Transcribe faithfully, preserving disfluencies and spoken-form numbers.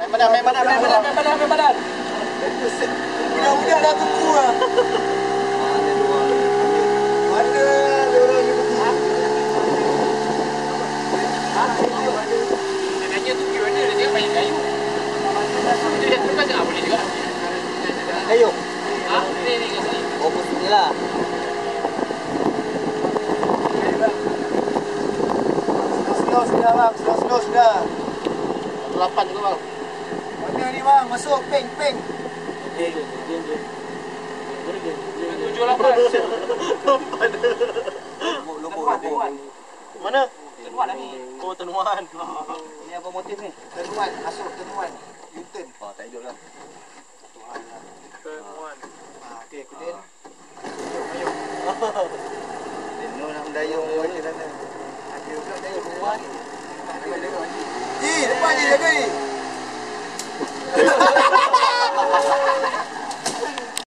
Main badan, main badan, main badan, main badan, main badan. Budak-budak dah tunggu lah. Mana ada orang ni pergi? Dia nanya tu pergi mana, dia cakap banyak kayu. Dia dah tukar cakap boleh juga. Kayu? Ha? Ni, ni kat sini. Oh, pun sini lah. Slow, sudah bang, slow, slow sudah. Lapan juga bang. Mana ni bang, masuk, peng, peng. Eh, tujuh lapan. Lompat. Lompat, lompat. Mana? Tenuan lah ni. Oh, tenuan. Ini apa motif ni? Tenuan, masuk tenuan. U-turn. Oh, tak hidup lah. Tenuan. Ah, okey, kemudian. Mayuk, mayuk. Tenuan nak mendayung macam mana? Ada pula dayung tenuan. Eh, depan je jaga ni.